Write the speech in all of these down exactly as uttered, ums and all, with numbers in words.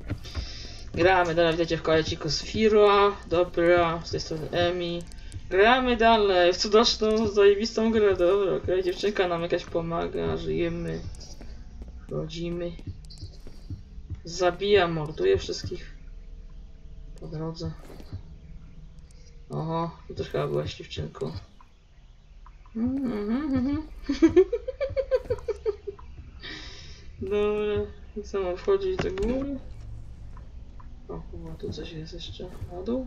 Gramy dalej, wiecie, w koleciku z Fira. Dobra, z tej strony Emi. Gramy dalej w cudowną, zajebistą grę. Dobra, okej, okay. Dziewczynka nam jakaś pomaga, żyjemy. Chodzimy. Zabija, morduje wszystkich po drodze. Oho, tu też chyba byłaś dziewczynką. Dobra, i co mam wchodzić do góry? O, chyba tu coś jest jeszcze. Na dół?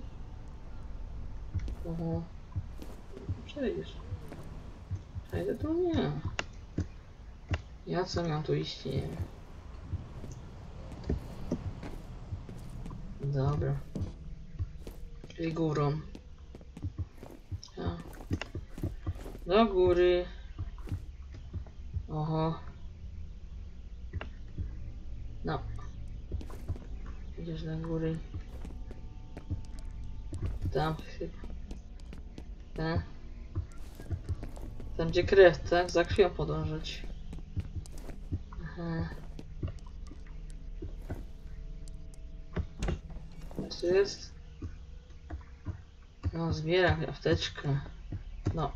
Oho. Przejdziesz. Przejdę tu? Nie. Ja co miałem tu iść? Nie wiem. Dobra. Czyli górą. Ja. Do góry. Oho. No. Idziesz do góry. Tam chyba. Tam. Tam gdzie krew, tak? Za krwią podążać. Aha. Co jest? No, zbieram apteczkę. No.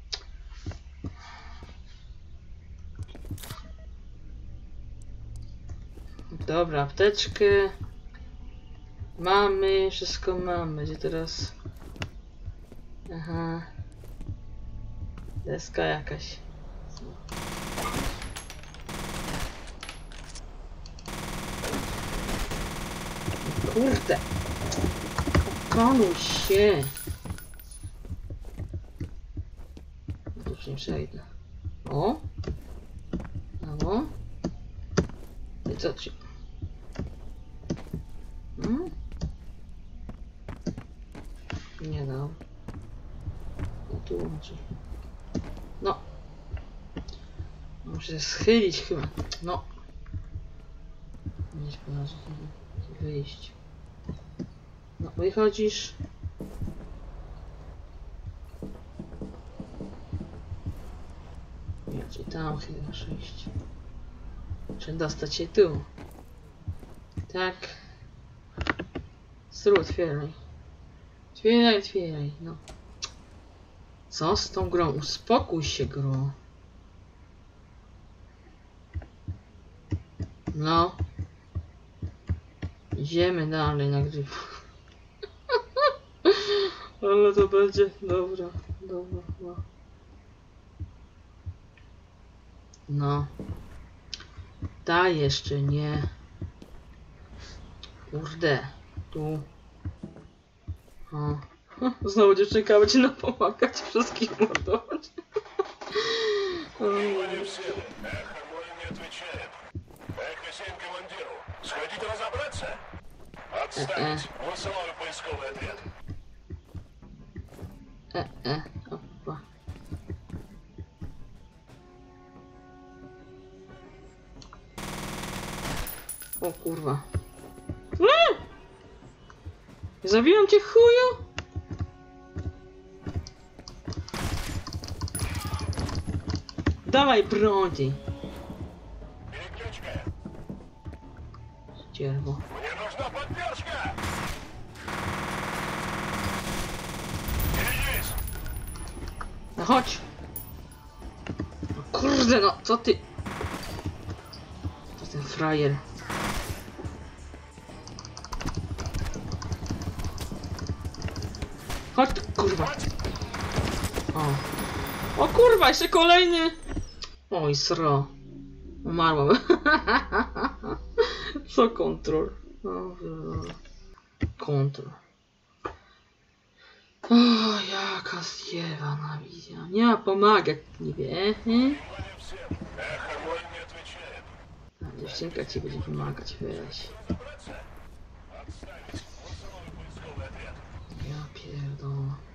Dobra, apteczkę. Mamy, wszystko mamy. Gdzie teraz? Aha. Deska jakaś. Kurde. Konuj się. Tu już nie przejdę. O. No. I co ci? Hmm? Nie dał. No tu łączy. No. Muszę się schylić chyba. No. Nie szkoda, wyjść. No, wychodzisz. Ja ci tam chyba muszę iść. Muszę dostać się tu. Tak. Zrób, otwieraj. Otwieraj, otwieraj, no. Co z tą grą? Uspokój się, gro. No. Idziemy dalej nagrywać. Ale to będzie. Dobra, dobra, no. No. Ta jeszcze nie. Kurde. Tu. O. Znowu dziewczynka będzie nam pomagać wszystkich mordować. E, e. E, e. Opa. O kurwa. Eee! Zabiłem cię, chuju! Dawaj broń! Ścierwo. No chodź! No kurde, no co ty? To ten frajer. Chodź tu, kurwa. O. O kurwa, jeszcze kolejny! Oj, sro. Umarłem. Co kontrol? Kontrol. O, jaka zjebana wizja. Nie ma pomagać niby, hmm? A dziewczynka ci będzie pomagać, weź. Ja pierdolę.